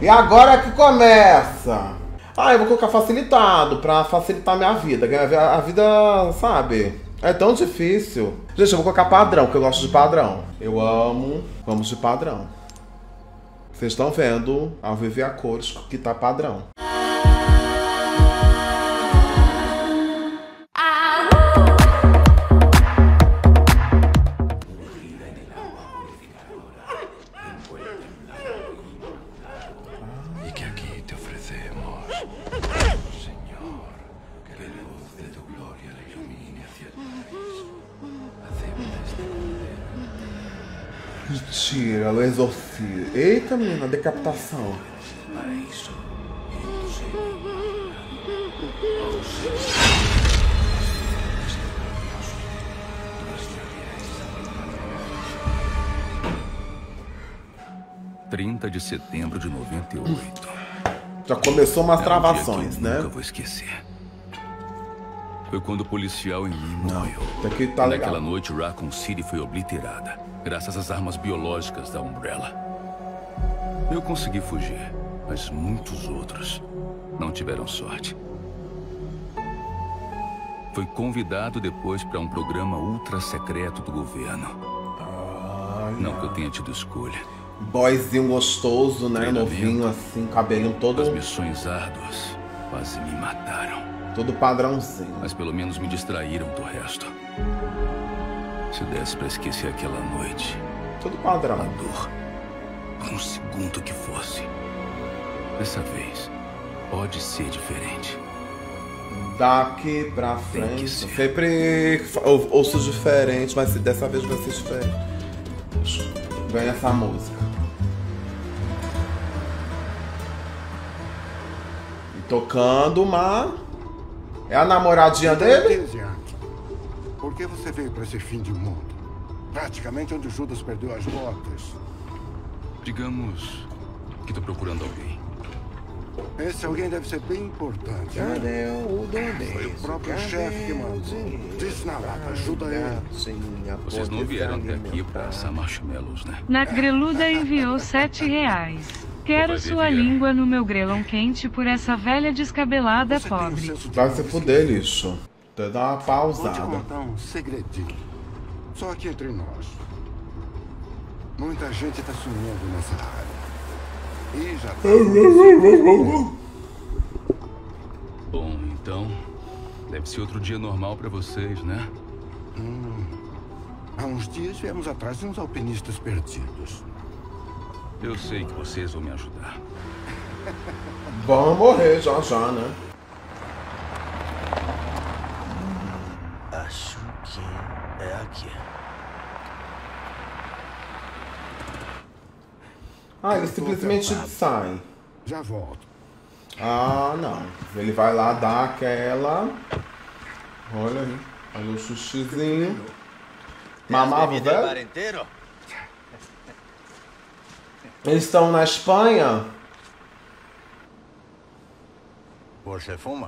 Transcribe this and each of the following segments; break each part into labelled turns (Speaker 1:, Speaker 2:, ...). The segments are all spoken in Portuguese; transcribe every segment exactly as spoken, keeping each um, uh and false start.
Speaker 1: E agora que começa. Ah, eu vou colocar facilitado, pra facilitar minha vida. A vida, sabe, é tão difícil. Gente, eu vou colocar padrão, porque eu gosto de padrão. Eu amo, vamos de padrão. Vocês estão vendo, ao vivo e a cores, que tá padrão. Mentira, o exorcismo. Eita, menina, decapitação.
Speaker 2: trinta de setembro de noventa e oito.
Speaker 1: Já começou umas
Speaker 2: É um
Speaker 1: travações,
Speaker 2: dia que eu
Speaker 1: né?
Speaker 2: nunca vou esquecer. Foi quando o policial em Lima morreu.
Speaker 1: Daqui tá legal.
Speaker 2: Naquela noite, Raccoon City foi obliterada, graças às armas biológicas da Umbrella. Eu consegui fugir, mas muitos outros não tiveram sorte. Fui convidado depois para um programa ultra secreto do governo.
Speaker 1: Ai,
Speaker 2: não que eu tenha tido escolha.
Speaker 1: Boyzinho gostoso, né? Novinho assim, cabelinho todo...
Speaker 2: As missões árduas quase me mataram.
Speaker 1: Todo padrãozinho.
Speaker 2: Mas pelo menos me distraíram do resto. Se desse pra esquecer aquela noite...
Speaker 1: Todo padrão.
Speaker 2: A dor. Por um segundo que fosse. Dessa vez, pode ser diferente.
Speaker 1: Daqui pra frente. Sempre ou, ouço diferente, mas dessa vez vai ser diferente. Ganha essa música. E tocando uma... É a namoradinha dele?
Speaker 3: Por que você veio para esse fim de mundo? Praticamente onde Judas perdeu as botas.
Speaker 2: Digamos que tô procurando alguém.
Speaker 3: Esse alguém deve ser bem importante.
Speaker 1: Cadê
Speaker 3: né?
Speaker 1: o dono?
Speaker 3: Foi o próprio chefe que mandou. Diz na lata, ajuda ele.
Speaker 2: Vocês não vieram até aqui para assar marshmallows, né?
Speaker 4: Na Greluda enviou sete reais. Quero sua língua no meu grelão quente por essa velha descabelada pobre.
Speaker 1: Vai se fuder, lixo. Vou dar uma pausada.
Speaker 3: Vou te contar um segredinho. Só aqui entre nós. Muita gente tá sumindo nessa área. E já tá...
Speaker 2: Bom, então... Deve ser outro dia normal pra vocês, né?
Speaker 3: Hum, há uns dias viemos atrás de uns alpinistas perdidos.
Speaker 2: Eu sei que vocês vão me ajudar.
Speaker 1: Vão morrer já já, né?
Speaker 5: Acho que é aqui.
Speaker 1: Ah, ele simplesmente sai.
Speaker 3: Já volto.
Speaker 1: Ah, não. Ele vai lá dar aquela... Olha aí. Olha o xuxizinho. Mamava o velho? Eles estão na Espanha?
Speaker 5: Você fuma?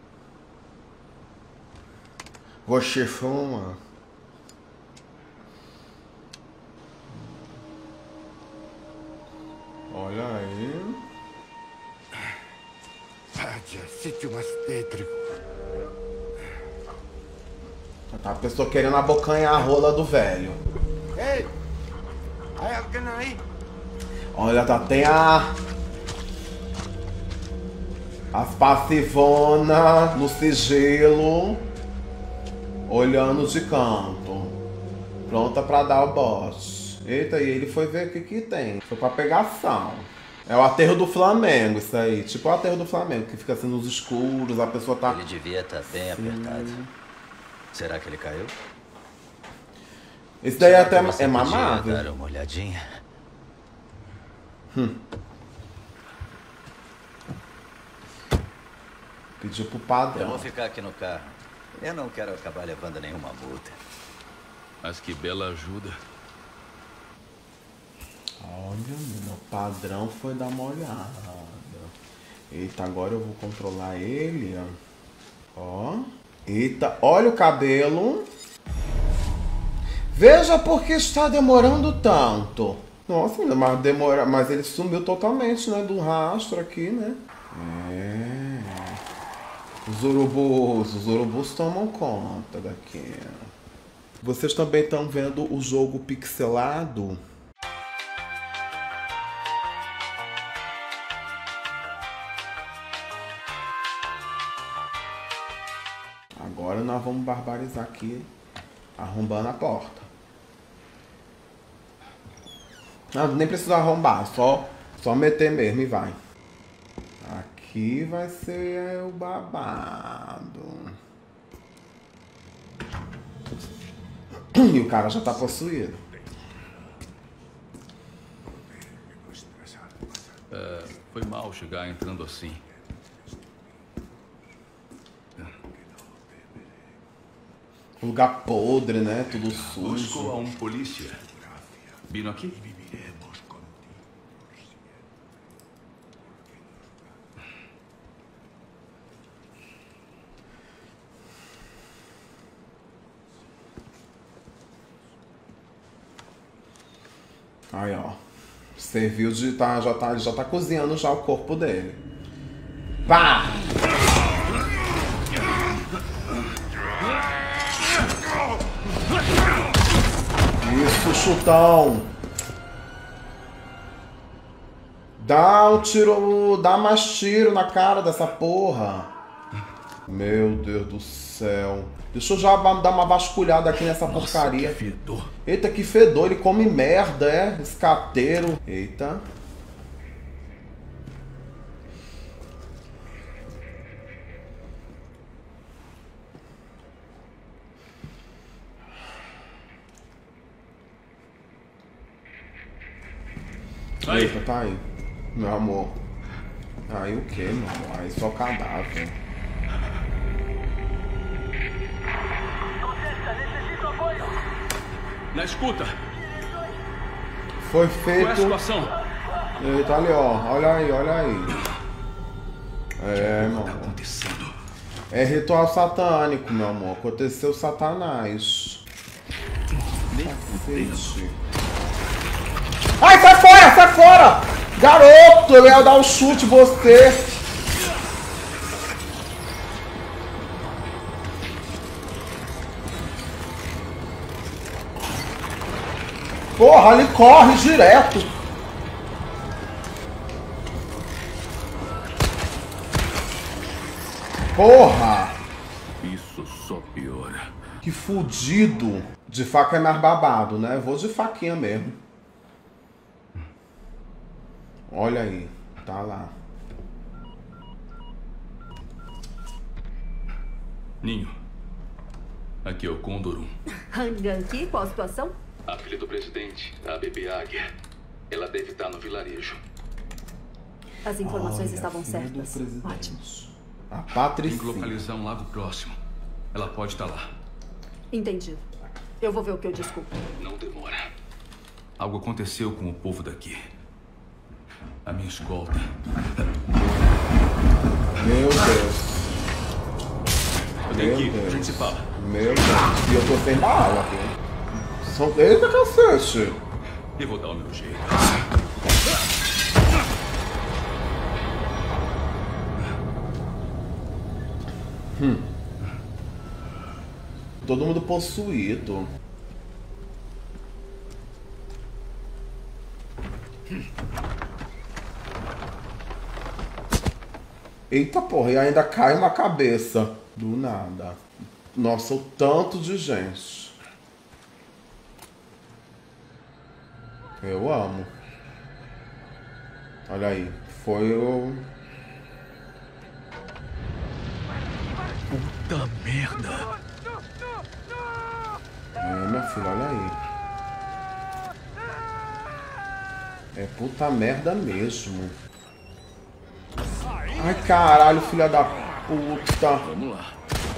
Speaker 1: Você fuma? Olha aí.
Speaker 3: Pátia, sítio mais tétrico.
Speaker 1: Tá a pessoa querendo abocanhar a rola do velho.
Speaker 3: Ei! Há alguém aí?
Speaker 1: Olha, tá, tem a... As passivonas no sigilo. Olhando de canto. Pronta pra dar o bote. Eita, e ele foi ver o que que tem. Foi pra pegação. É o aterro do Flamengo, isso aí. Tipo o aterro do Flamengo, que fica assim nos escuros, a pessoa tá...
Speaker 5: Ele devia estar bem
Speaker 1: Sim.
Speaker 5: apertado. Será que ele caiu?
Speaker 1: Esse daí
Speaker 5: Será
Speaker 1: até
Speaker 5: que você
Speaker 1: é
Speaker 5: podia
Speaker 1: mamável.
Speaker 5: dar uma olhadinha?
Speaker 1: Hum. Pediu pro padrão.
Speaker 5: Eu vou ficar aqui no carro. Eu não quero acabar levando nenhuma multa.
Speaker 2: Mas que bela ajuda.
Speaker 1: Olha, meu padrão foi dar uma olhada. Eita, agora eu vou controlar ele, ó. Ó. Eita, olha o cabelo. Veja por que está demorando tanto. Nossa, mas demora. Mas ele sumiu totalmente, né? Do rastro aqui, né? É. Os urubus, os urubus tomam conta daqui. Vocês também estão vendo o jogo pixelado? Agora nós vamos barbarizar aqui, arrombando a porta. Não, nem precisa arrombar, só, só meter mesmo e vai. Aqui vai ser o babado. E o cara já tá possuído.
Speaker 2: É, foi mal chegar entrando assim.
Speaker 1: Lugar podre, né? Tudo sujo.
Speaker 2: Buscou a um polícia. Vindo aqui?
Speaker 1: Aí, ó. Serviu de... Tá, já, tá, já tá cozinhando já o corpo dele. Pá! Isso, chutão. Dá um tiro... Dá mais tiro na cara dessa porra. Meu Deus do céu. Deixa eu já dar uma vasculhada aqui nessa
Speaker 2: Nossa,
Speaker 1: porcaria.
Speaker 2: Que fedor.
Speaker 1: Eita, que fedor. Ele come merda, é? Escateiro. Eita.
Speaker 2: Aí.
Speaker 1: Eita, tá aí. Meu amor. Aí o que, meu amor? Aí só cadáver.
Speaker 2: Na escuta.
Speaker 1: Foi
Speaker 2: Qual é a
Speaker 1: feito.
Speaker 2: situação?
Speaker 1: Eita, ali, ó. Olha aí, olha aí. É, meu
Speaker 2: O que tá
Speaker 1: amor.
Speaker 2: acontecendo?
Speaker 1: É ritual satânico, meu amor. Aconteceu satanás. Cacete. Ai, sai fora, sai fora! Garoto, eu ia dar um chute em você. Porra, ele corre direto. Porra!
Speaker 2: Isso só piora.
Speaker 1: Que fudido. De faca é mais babado, né? Vou de faquinha mesmo. Olha aí. Tá lá.
Speaker 2: Ninho. Aqui é o Condor um.
Speaker 6: Hanganki, qual a situação?
Speaker 2: A filha do presidente, a bebê Águia. Ela deve estar no vilarejo.
Speaker 6: As informações
Speaker 1: Olha,
Speaker 6: estavam
Speaker 1: filho do
Speaker 6: certas.
Speaker 1: presidente.
Speaker 6: Ótimo.
Speaker 1: A
Speaker 2: Tem que
Speaker 1: Patricinha.
Speaker 2: localizar um lago próximo. Ela pode estar lá.
Speaker 6: Entendido. Eu vou ver o que eu desculpo.
Speaker 2: Não demora. Algo aconteceu com o povo daqui. A minha escolta.
Speaker 1: Meu Deus.
Speaker 2: Vem
Speaker 1: Meu
Speaker 2: aqui,
Speaker 1: Deus.
Speaker 2: a gente se fala.
Speaker 1: Meu Deus. E eu tô sem bala aqui. São... Eita, cacete.
Speaker 2: Eu vou dar o meu jeito.
Speaker 1: Hum. Todo mundo possuído. Eita porra, e ainda cai uma cabeça. Do nada. Nossa, o tanto de gente. Eu amo. Olha aí. Foi o...
Speaker 2: Puta merda.
Speaker 1: É, minha filha, olha aí. É puta merda mesmo. Ai, caralho, filha da puta.
Speaker 2: Vamos lá.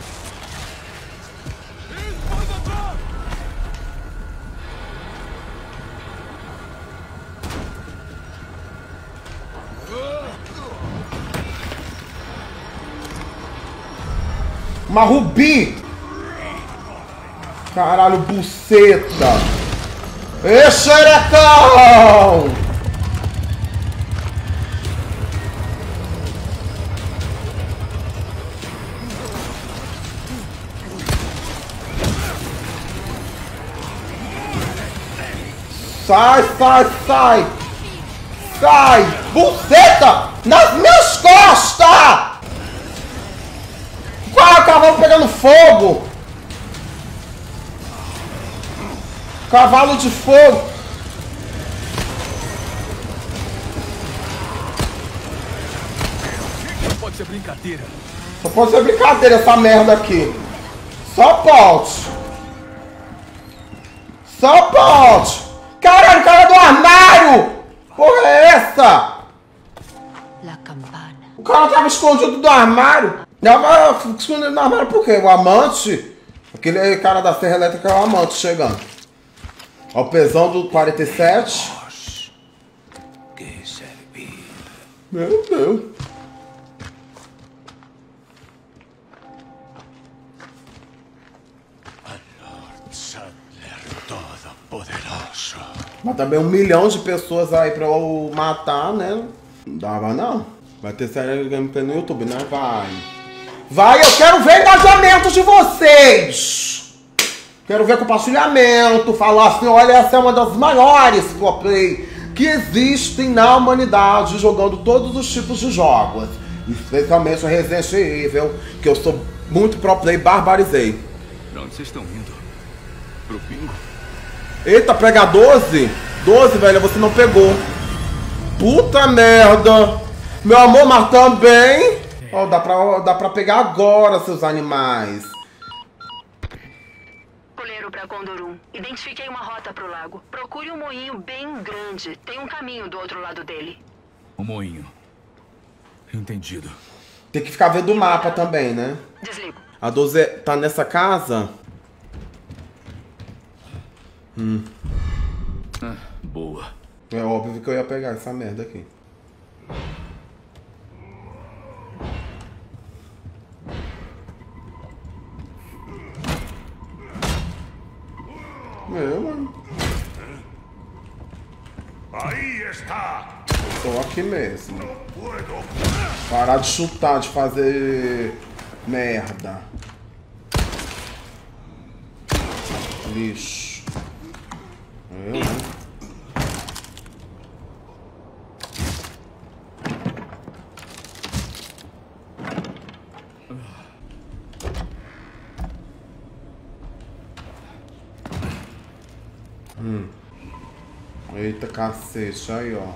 Speaker 1: Uma rubi! Caralho, buceta! Ê, xerecão! Sai, sai, sai! Sai! Buceta! Nas minhas costas! Qual é o cavalo pegando fogo? Cavalo de fogo!
Speaker 2: Não pode ser brincadeira.
Speaker 1: Só pode ser brincadeira essa merda aqui. Só pode. Só pode. Caralho, cara do armário! Porra é essa?
Speaker 7: La campana.
Speaker 1: O cara tava escondido do armário. Tava escondido do armário por quê? O amante? Aquele cara da serra elétrica é o amante chegando. Ó, o pesão do quarenta e sete. Meu Deus. Mas também um milhão de pessoas aí pra eu matar, né? Não dava não. Vai ter série de gameplay no YouTube, né? Vai. Vai, eu quero ver engajamento de vocês! Quero ver compartilhamento, falar assim, olha, essa é uma das maiores roleplay que existem na humanidade, jogando todos os tipos de jogos. Especialmente o Resident Evil, que eu sou muito pro play, barbarizei.
Speaker 2: Pra onde vocês estão indo? Pro bingo?
Speaker 1: Eita, pega doze? doze, velho, você não pegou. Puta merda. Meu amor, mas também... Ó, dá pra, dá pra pegar agora, seus animais.
Speaker 8: Coleiro pra Condorum. Identifiquei uma rota pro lago. Procure um moinho bem grande. Tem um caminho do outro lado dele.
Speaker 2: O moinho. Entendido.
Speaker 1: Tem que ficar vendo o mapa também, né?
Speaker 8: Desligo.
Speaker 1: A doze tá nessa casa? Hum.
Speaker 2: Ah, boa.
Speaker 1: É óbvio que eu ia pegar essa merda aqui. Meu, mano.
Speaker 9: Aí está.
Speaker 1: Tô aqui mesmo. Parar de chutar, de fazer merda. Lixo. Eu, né? Hum. Eita cacete, aí ó.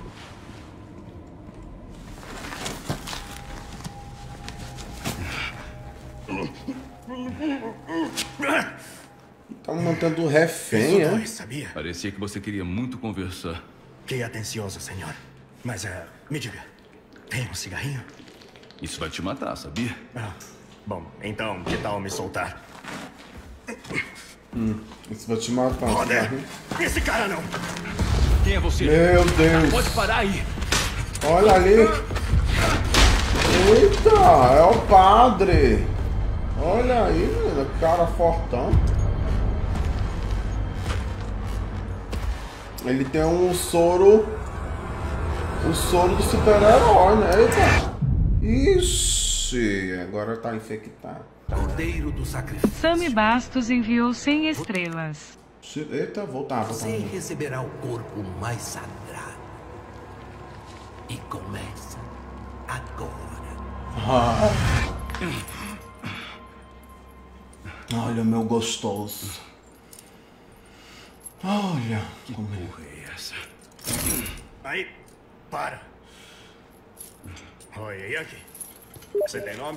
Speaker 1: Tá mantendo refém, é?
Speaker 9: Sabia?
Speaker 2: Parecia que você queria muito conversar.
Speaker 9: Que atencioso, senhor. Mas, uh, me diga, tem um cigarrinho?
Speaker 2: Isso vai te matar, sabia?
Speaker 9: Ah, bom, então, que tal me soltar?
Speaker 1: Hum, isso vai te matar.
Speaker 9: Roder, esse cara não!
Speaker 2: Quem é você?
Speaker 1: Meu Deus!
Speaker 2: Pode parar aí!
Speaker 1: Olha ali! Eita, é o padre! Olha aí, menino, cara fortão. Ele tem um soro. O soro do super-herói, né? Eita! Ixi, agora tá infectado.
Speaker 9: Cordeiro do sacrifício.
Speaker 4: Sami Bastos enviou cem estrelas.
Speaker 1: Eita, voltar, voltar.
Speaker 9: Você receberá o corpo mais sagrado. E começa agora.
Speaker 1: Ah. Olha, meu gostoso. Olha.
Speaker 2: Que porra é essa?
Speaker 9: Aí, para. Oi, e aqui? Você tem nome?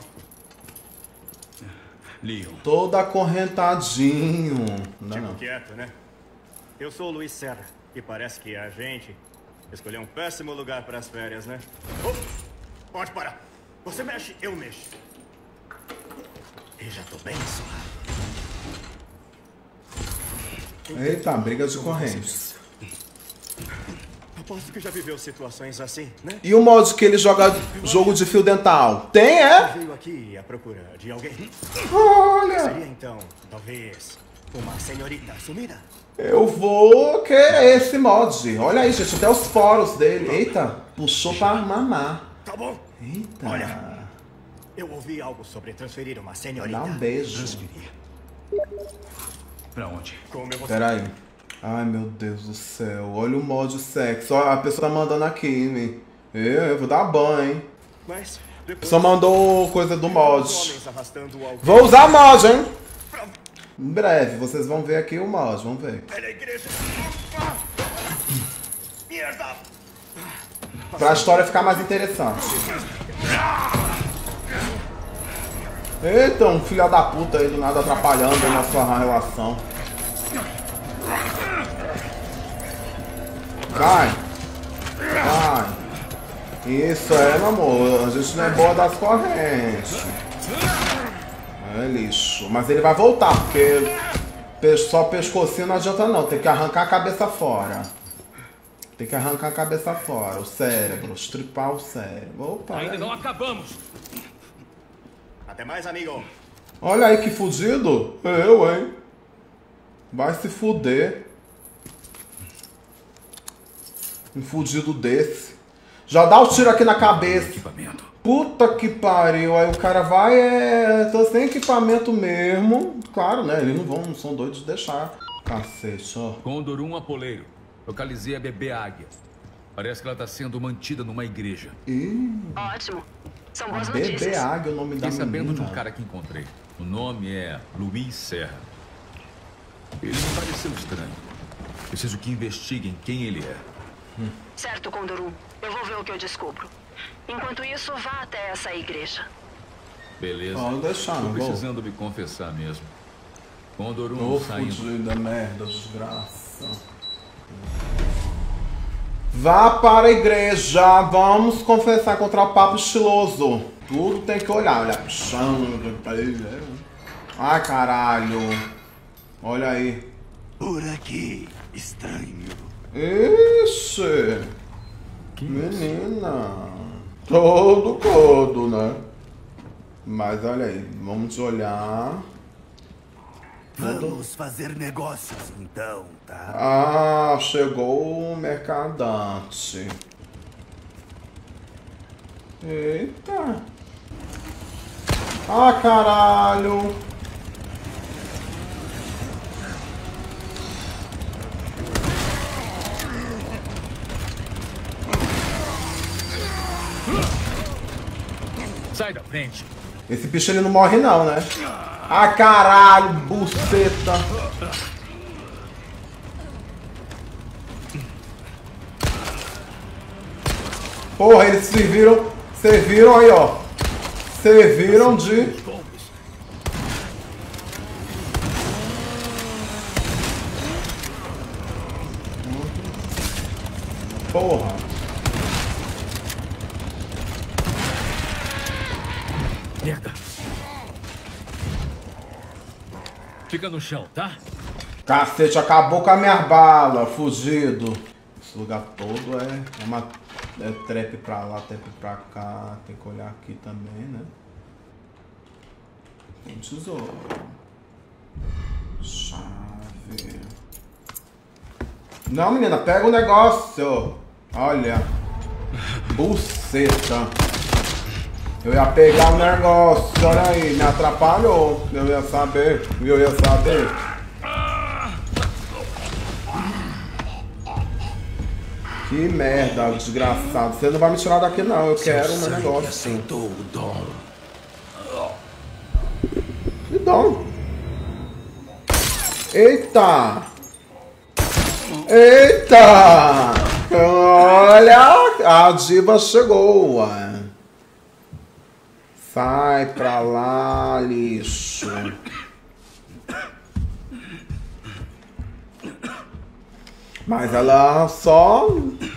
Speaker 2: Leon.
Speaker 1: Todo acorrentadinho. Não,
Speaker 9: Tipo
Speaker 1: não.
Speaker 9: quieto, né? Eu sou o Luiz Serra. E parece que a gente escolheu um péssimo lugar para as férias, né? Oh, pode parar. Você mexe, eu mexo. E já tô bem suave.
Speaker 1: Eita, briga de correntes.
Speaker 9: Aposto que já viveu situações assim, né?
Speaker 1: E o modo que ele joga jogo de fio dental? Tem, é?
Speaker 9: Veio aqui à procura de alguém.
Speaker 1: Olha.
Speaker 9: Seria então, talvez, uma senhorita sumida?
Speaker 1: Eu vou querer esse mod. Olha aí, gente, até os poros dele. Eita, puxou pra mamar.
Speaker 9: Tá bom.
Speaker 1: Eita.
Speaker 9: Olha, eu ouvi algo sobre transferir uma senhorita.
Speaker 1: Dá um beijo.
Speaker 2: Transferir. Pra onde?
Speaker 9: Como eu vou...
Speaker 1: Pera aí. Ai, meu Deus do céu. Olha o mod sexo. Olha, a pessoa tá mandando aqui, hein? Eu, eu vou dar banho, hein?
Speaker 9: Mas
Speaker 1: A
Speaker 9: depois...
Speaker 1: pessoa mandou coisa do mod.
Speaker 9: Homens arrastando alguém.
Speaker 1: Vou usar mod, hein? Em breve, vocês vão ver aqui o mod, vamos ver.
Speaker 9: Velha igreja. Merda!
Speaker 1: Pra história ficar mais interessante. Eita, um filho da puta aí do nada atrapalhando a nossa relação. Vai! Vai! Isso é, meu amor. A gente não é boa das correntes. É lixo. Mas ele vai voltar, porque só pescocinho não adianta não. Tem que arrancar a cabeça fora. Tem que arrancar a cabeça fora. O cérebro. Estripar o cérebro. Opa,
Speaker 2: Ainda
Speaker 1: aí.
Speaker 2: não acabamos.
Speaker 9: Até mais, amigo.
Speaker 1: Olha aí que fudido. Eu, hein? Vai se fuder. Um fudido desse. Já dá o tiro aqui na cabeça.
Speaker 2: Equipamento.
Speaker 1: Puta que pariu. Aí o cara vai, é... tô sem equipamento mesmo. Claro, né? Eles não vão, não são doidos de deixar. Cacete, ó.
Speaker 2: Condor um Apoleiro. Localizei a bebê águia. Parece que ela está sendo mantida numa igreja.
Speaker 1: Ih,
Speaker 8: Ótimo. São
Speaker 1: a
Speaker 8: boas
Speaker 1: bebê
Speaker 8: notícias.
Speaker 1: águia é o nome da
Speaker 2: Fiquei sabendo de
Speaker 1: menina.
Speaker 2: um cara que encontrei. O nome é Luiz Serra. Ele me pareceu estranho. Preciso que investiguem quem ele é.
Speaker 8: Certo, Condor um. Eu vou ver o que eu descubro. Enquanto isso, vá até essa igreja.
Speaker 2: Beleza.
Speaker 1: Pode deixar,
Speaker 2: Tô
Speaker 1: não vou.
Speaker 2: precisando me confessar mesmo. Condor um
Speaker 1: Ô,
Speaker 2: saindo.
Speaker 1: fudida, merda, desgraça. Vá para a igreja. Vamos confessar contra o papo estiloso. Tudo tem que olhar. Olha pro chão. Ai, caralho. Olha aí.
Speaker 3: Por aqui, estranho.
Speaker 1: Ixi. Menina. Todo todo, né? Mas olha aí. Vamos olhar.
Speaker 3: Vamos fazer negócios então, tá?
Speaker 1: Ah, chegou o mercadante. Eita. Ah, caralho.
Speaker 2: Sai da frente.
Speaker 1: Esse bicho ele não morre não, né? Ah, caralho, buceta. Porra, eles serviram, serviram aí, ó. Serviram de... Porra.
Speaker 2: Merda. Fica no chão, tá?
Speaker 1: Cacete, acabou com a minha bala, fugido. Esse lugar todo é, é uma é trap pra lá, trap pra cá. Tem que olhar aqui também, né? Tem tesouro. Chave. Não, menina, pega o negócio. Olha. Buceta. Eu ia pegar o negócio, olha aí, me atrapalhou. Eu ia saber, eu ia saber. Que merda, desgraçado. Você não vai me tirar daqui não, eu quero o meu negócio.
Speaker 3: Aceitou o dom.
Speaker 1: Que dom? Eita! Eita! Olha, a diva chegou, ué. Sai pra lá, lixo. Mas ela só...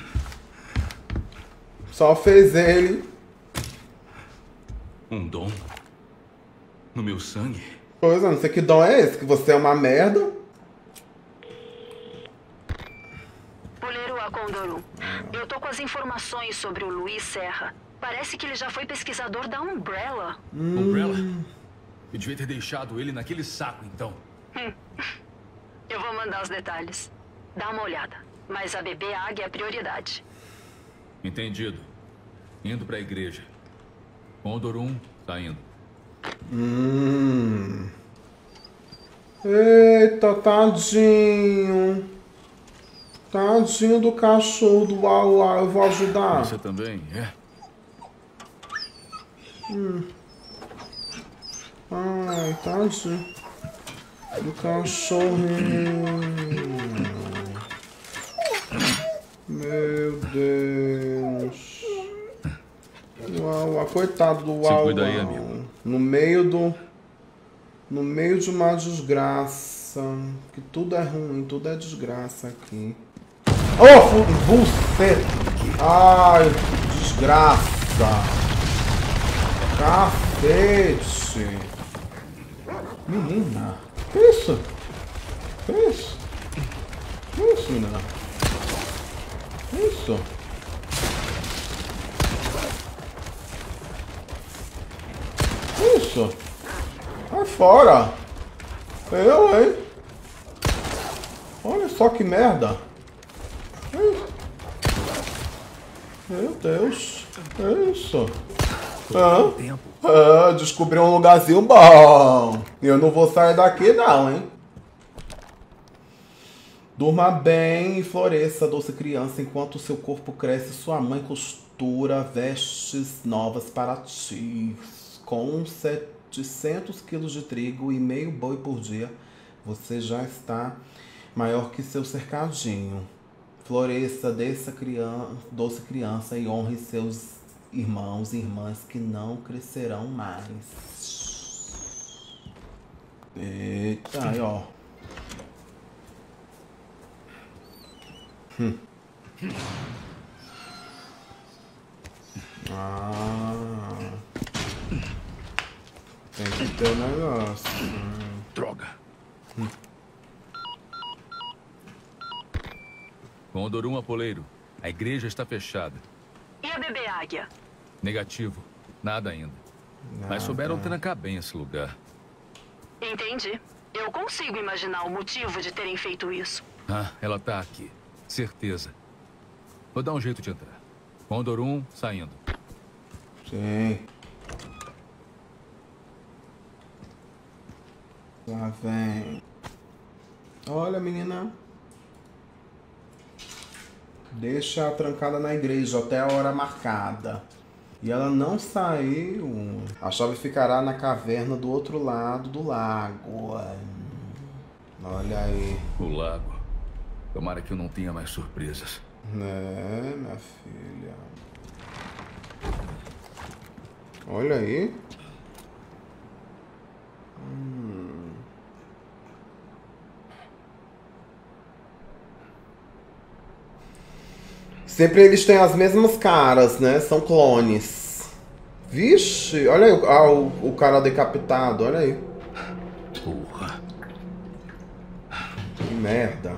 Speaker 1: Só fez ele.
Speaker 2: Um dom? No meu sangue?
Speaker 1: Pois é, não sei que dom é esse, que você é uma merda.
Speaker 8: Poleiro a Condor um. Eu tô com as informações sobre o Luiz Serra. Parece que ele já foi pesquisador da Umbrella.
Speaker 2: Umbrella? Eu devia ter deixado ele naquele saco, então.
Speaker 8: Hum. Eu vou mandar os detalhes. Dá uma olhada. Mas a bebê águia é a prioridade.
Speaker 2: Entendido. Indo pra igreja. Condorum tá indo.
Speaker 1: Hum. Eita, tadinho. Tadinho do cachorro do Uau Uau. Eu vou ajudar.
Speaker 2: Você também, é?
Speaker 1: Hum. Ai, tadinho do cachorrinho. Meu Deus. Uau, uau, coitado do Uau.
Speaker 2: Se cuida aí, amigo.
Speaker 1: No meio do... No meio de uma desgraça. Que tudo é ruim, tudo é desgraça aqui. Oh, buceta! Ai, desgraça! Cacete! Menina! Que isso? Que isso? Que isso, menina? Que isso? Que isso? Vai fora! Eu, hein? Olha só que merda! Meu Deus! Que isso? Ah, ah, descobri um lugarzinho bom! Eu não vou sair daqui não, hein? Durma bem e floresça, doce criança, enquanto seu corpo cresce, sua mãe costura vestes novas para ti. Com setecentos quilos de trigo e meio boi por dia, você já está maior que seu cercadinho. Floresça, desça criança, doce criança, e honre seus irmãos e irmãs que não crescerão mais. Eita, aí, ó. Hum. Ah. Tem que ter um negócio. Hum.
Speaker 2: Droga. Hum. Condorum Apoleiro, a igreja está fechada.
Speaker 8: E a bebê águia?
Speaker 2: Negativo. Nada ainda. Nada. Mas souberam trancar bem esse lugar.
Speaker 8: Entendi. Eu consigo imaginar o motivo de terem feito isso.
Speaker 2: Ah, ela tá aqui. Certeza. Vou dar um jeito de entrar. Condorum saindo.
Speaker 1: Sim. Lá vem. Olha, menina. Deixa a trancada na igreja até a hora marcada. E ela não saiu. A chave ficará na caverna do outro lado do lago. Olha aí.
Speaker 2: O lago. Tomara que eu não tenha mais surpresas.
Speaker 1: É, minha filha. Olha aí. Hum. Sempre eles têm as mesmas caras, né? São clones. Vixe, olha aí ah, o, o cara decapitado, olha aí.
Speaker 2: Porra.
Speaker 1: Que merda.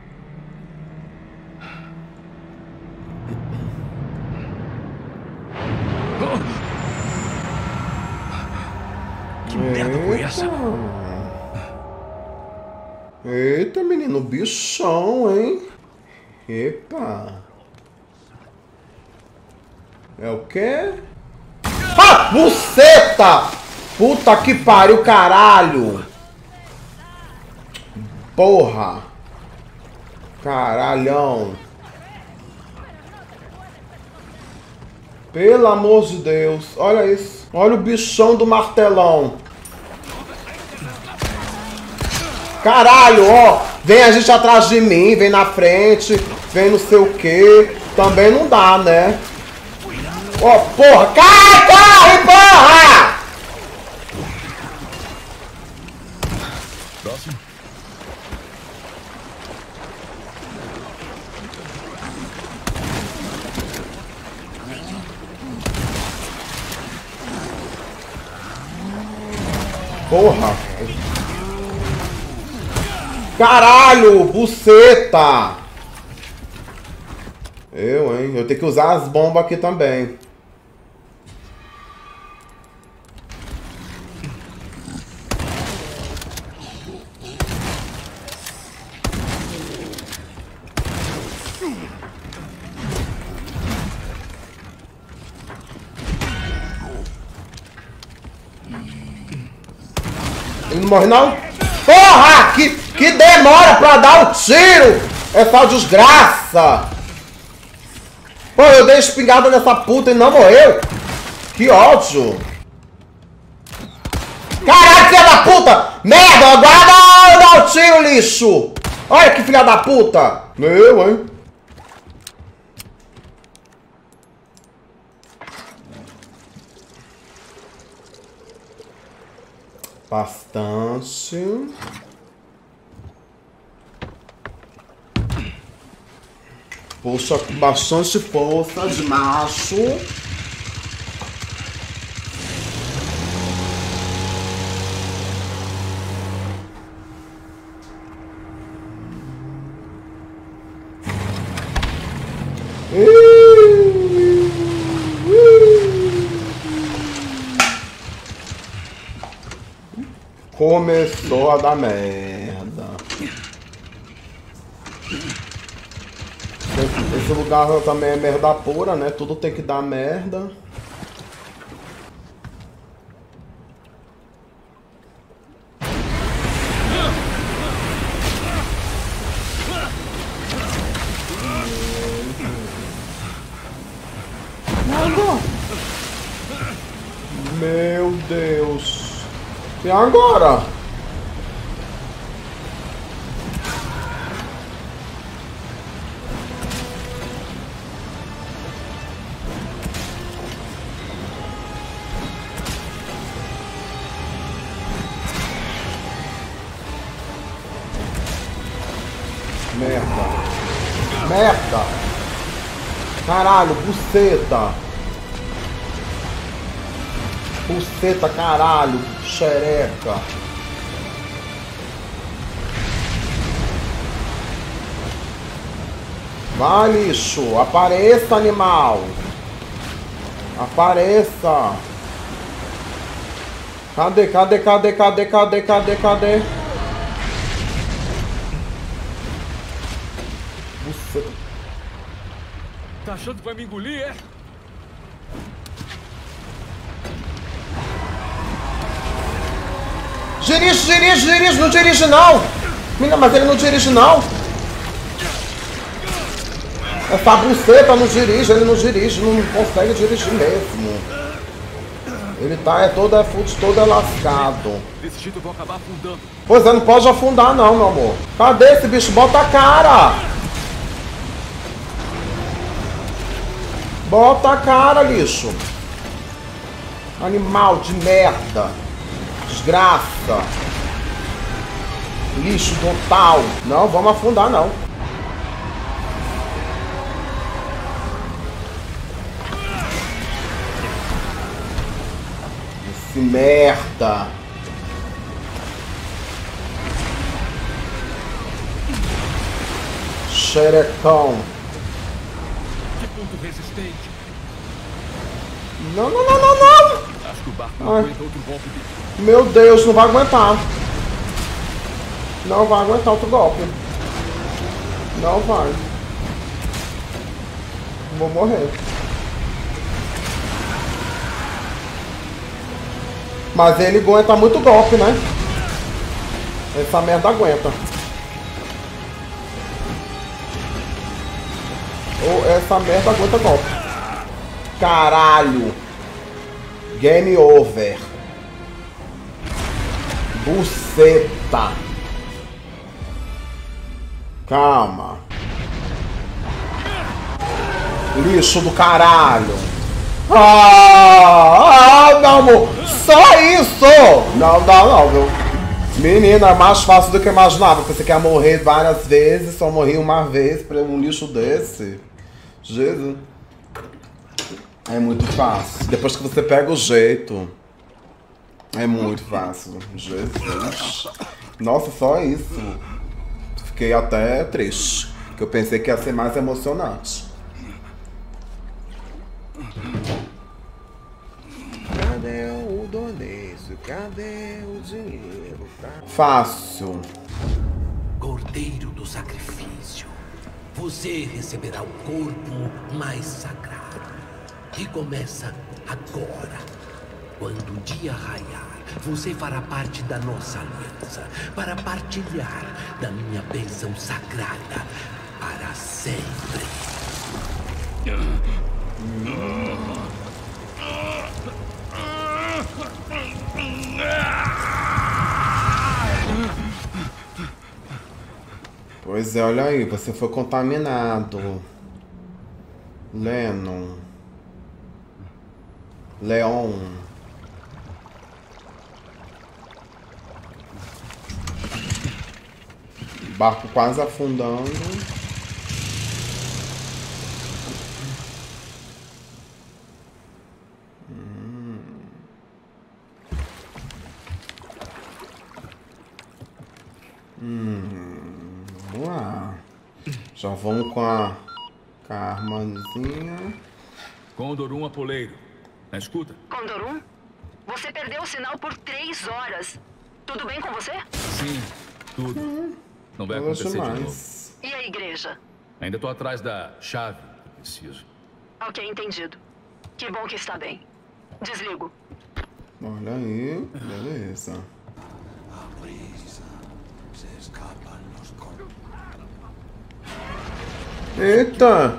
Speaker 2: Que merda foi essa?
Speaker 1: Eita, menino, bichão, hein? Epa. É o quê? Ah, buceta! Puta que pariu, caralho! Porra! Caralhão! Pelo amor de Deus, olha isso. Olha o bichão do martelão. Caralho, ó. Vem a gente atrás de mim, vem na frente, vem não sei o que. Também não dá, né? Ó, porra. Cai, corre, porra!
Speaker 2: Próximo.
Speaker 1: Porra! Caralho! Buceta! Eu, hein? Eu tenho que usar as bombas aqui também. Ele não morre, não? Porra! Que, que demora pra dar o tiro! Essa desgraça! Pô, eu dei espingarda nessa puta e não morreu! Que ódio! Caralho, filha da puta! Merda! Agora dá o tiro, lixo! Olha que filha da puta! Eu, hein? Bastante. Puxa com bastante força de macho. Começou a dar merda. Esse lugar também é merda pura, né? Tudo tem que dar merda. Meu Deus. E agora? Merda. Merda. Caralho, buceta. Buceta, caralho, xereca. Vai, lixo, apareça, animal. Apareça. Cadê, cadê, cadê, cadê, cadê, cadê, cadê? Buceta.
Speaker 10: Tá achando que vai me engolir, é?
Speaker 1: Dirige, dirige, dirige, não dirige não! Menina, mas ele não dirige não! Essa buceta não dirige, ele não dirige, não consegue dirigir mesmo. Ele tá é todo, é fude, todo é lascado.
Speaker 10: Desse jeito eu vou acabar afundando.
Speaker 1: Pois é, não pode afundar não, meu amor. Cadê esse bicho? Bota a cara! Bota a cara, lixo! Animal de merda! Desgraça! Lixo total! Não, vamos afundar não. Esse merda! Xerecão!
Speaker 10: Que ponto resistente!
Speaker 1: Não, não, não, não, não!
Speaker 10: Acho que o barco não aguenta outro golpe dele.
Speaker 1: Meu Deus, não vai aguentar. Não vai aguentar outro golpe. Não vai. Vou morrer. Mas ele aguenta muito golpe, né? Essa merda aguenta. Ou essa merda aguenta golpe. Caralho. Game over. Buceta. Calma. Lixo do caralho. Ah, ah, meu amor. Só isso. Não dá não, viu? Menina, é mais fácil do que eu imaginava. Você quer morrer várias vezes, só morri uma vez pra um lixo desse. Jesus. É muito fácil. Depois que você pega o jeito. É muito fácil. Jesus. Nossa, só isso. Fiquei até triste. Porque eu pensei que ia ser mais emocionante. Cadê o doneço? Cadê o dinheiro? Fácil.
Speaker 11: Cordeiro do sacrifício. Você receberá o corpo mais sagrado. E começa agora. Quando o dia raiar, você fará parte da nossa aliança para partilhar da minha bênção sagrada para sempre.
Speaker 1: Pois é, olha aí, você foi contaminado. Lennon. Leon. Barco quase afundando. Hum. Hum. Vamos lá. Já vamos com a, com a armazinha.
Speaker 10: Condor um Apoleiro. Na escuta?
Speaker 8: Condor um? Você perdeu o sinal por três horas. Tudo bem com você?
Speaker 10: Sim, tudo. Hum. Não vai acontecer de novo.
Speaker 8: E a igreja?
Speaker 10: Ainda tô atrás da chave que preciso.
Speaker 8: Ok, entendido. Que bom que está bem. Desligo.
Speaker 1: Olha aí, beleza. Eita!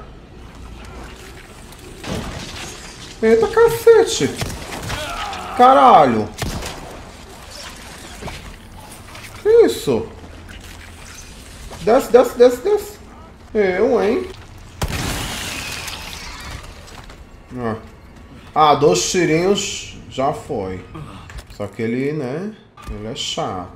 Speaker 1: Eita, cacete! Caralho! Que isso? Desce, desce, desce, desce! Eu, hein? Ah, dois tirinhos já foi. Só que ele, né? Ele é chato.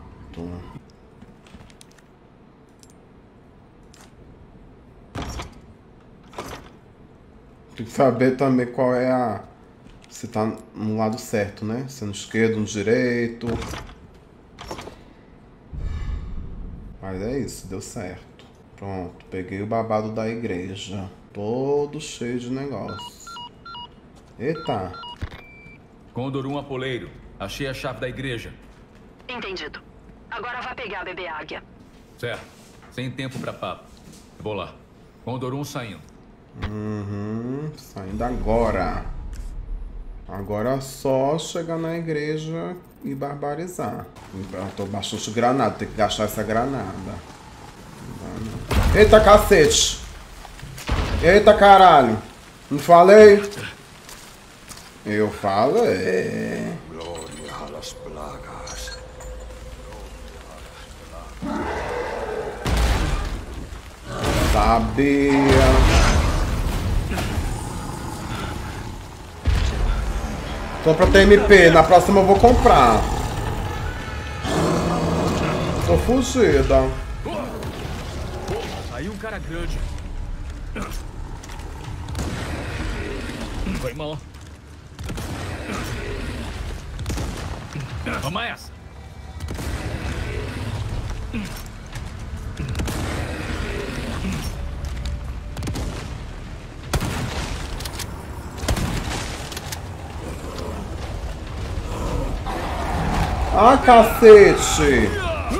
Speaker 1: Tem que saber também qual é a... Se tá no lado certo, né? Se é no esquerdo, no direito. Mas é isso, deu certo. Pronto, peguei o babado da igreja. Todo cheio de negócio. Eita.
Speaker 10: Condor um Apoleiro. Achei a chave da igreja.
Speaker 8: Entendido. Agora vá pegar a bebê águia.
Speaker 10: Certo. Sem tempo pra papo. Eu vou lá. Condor um saindo.
Speaker 1: Uhum. Saindo agora. Agora é só chegar na igreja e barbarizar. Eu tô bastante granada. Tem que gastar essa granada. Eita, cacete. Eita, caralho. Não falei? Eu falei.
Speaker 3: Glória às plagas.
Speaker 1: Sabia. Compra T M P. Na próxima eu vou comprar. Tô fugida.
Speaker 10: Aí um cara grande. Foi mal. Toma essa.
Speaker 1: Ah, cacete!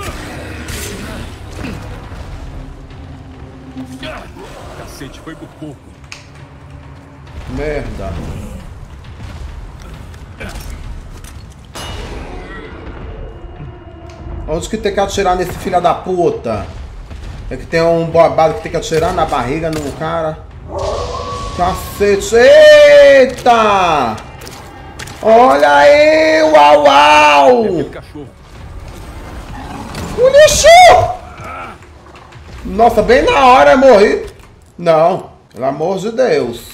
Speaker 10: Cacete, foi por pouco.
Speaker 1: Merda. Onde que tem que atirar nesse filho da puta? É que tem um bobado que tem que atirar na barriga no cara. Cacete! Eita! Olha aí! Uau, uau! O lixo! Nossa, bem na hora eu morri. Não, pelo amor de Deus.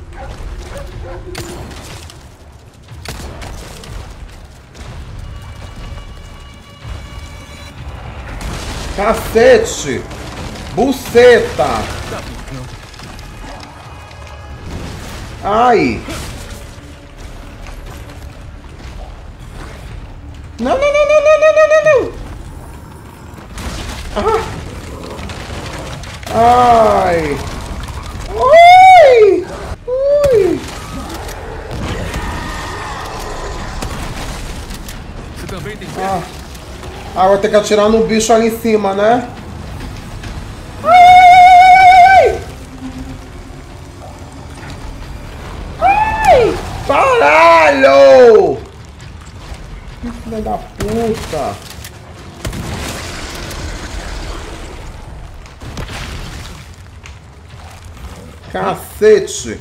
Speaker 1: Cacete! Buceta! Ai! Não, não, não, não, não, não, não, não! Ah. Ai! Ui! Ui!
Speaker 10: Você também tem
Speaker 1: ah. ah, vou ter que atirar no bicho ali em cima, né? Ai! Ai! Caralho! Que filha da puta. Cacete.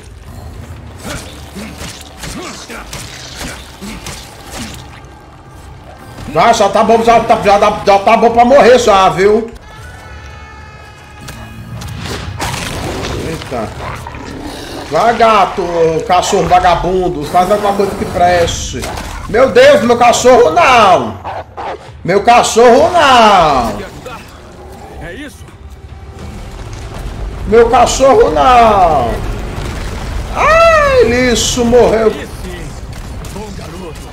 Speaker 1: Ah, já tá bom, já tá, já, tá, já tá bom pra morrer já, viu? Eita. Vai, gato, cachorro vagabundo, faz alguma coisa que preste. Meu Deus, meu cachorro não! Meu cachorro não!
Speaker 10: É isso?
Speaker 1: Meu cachorro não! Ai, lixo, morreu!
Speaker 10: Bom garoto.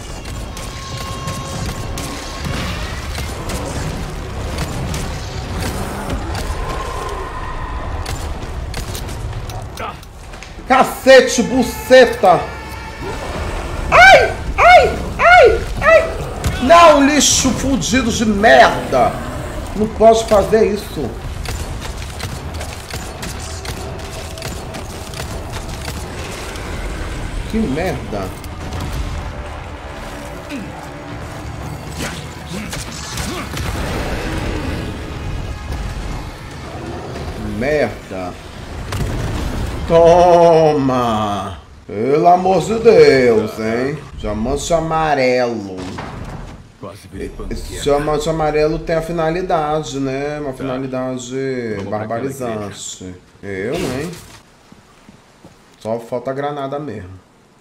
Speaker 1: Cacete, buceta! Ai, ai, ai, ai! Não, lixo fudido de merda! Não pode fazer isso! Que merda! Merda! Toma! Pelo amor de Deus, hein? Diamante amarelo. Esse diamante amarelo tem a finalidade, né? Uma finalidade barbarizante. Eu, hein? Só falta a granada mesmo.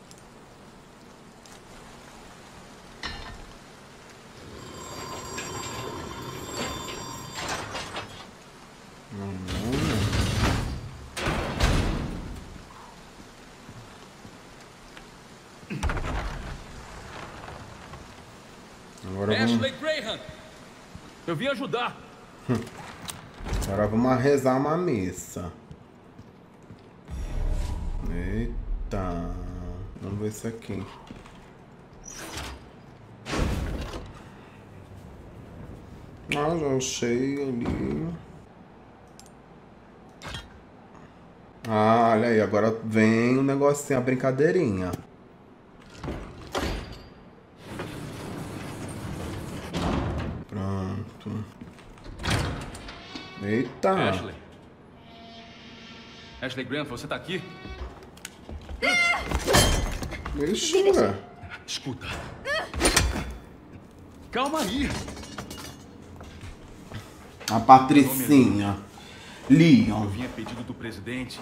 Speaker 1: Agora vamos...
Speaker 10: Ashley Graham! Eu vim ajudar.
Speaker 1: Agora vamos rezar uma missa. Eita. Vamos ver isso aqui. Ah, já achei ali. Ah, olha aí. Agora vem o negocinho, a brincadeirinha. Pronto. Eita.
Speaker 10: Ashley. Ashley Graham, você tá aqui?
Speaker 1: Ixi, ué.
Speaker 10: Escuta. Calma aí.
Speaker 1: A Patricinha. Leon.
Speaker 10: Eu vim a pedido do presidente.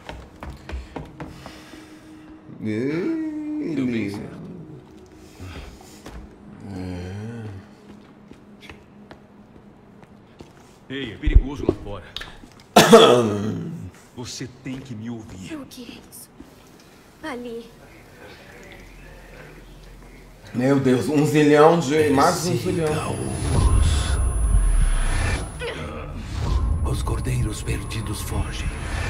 Speaker 1: Ei,
Speaker 10: Deu bem
Speaker 1: Leon.
Speaker 10: certo.
Speaker 1: É.
Speaker 10: Ei, é perigoso lá fora. Você tem que me ouvir.
Speaker 12: O que é isso? Ali.
Speaker 1: Meu Deus, um zilhão de... Mais um zilhão.
Speaker 11: Os cordeiros perdidos fogem.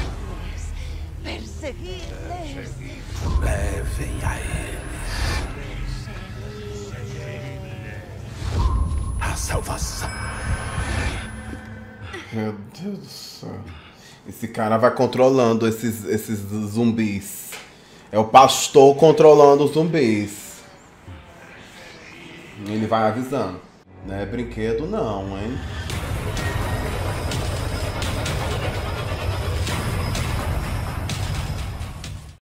Speaker 12: Persegui-los.
Speaker 11: Levem a eles a salvação.
Speaker 1: Meu Deus do céu. Esse cara vai controlando esses, esses zumbis. É o pastor controlando os zumbis. Ele vai avisando. Não é brinquedo não, hein?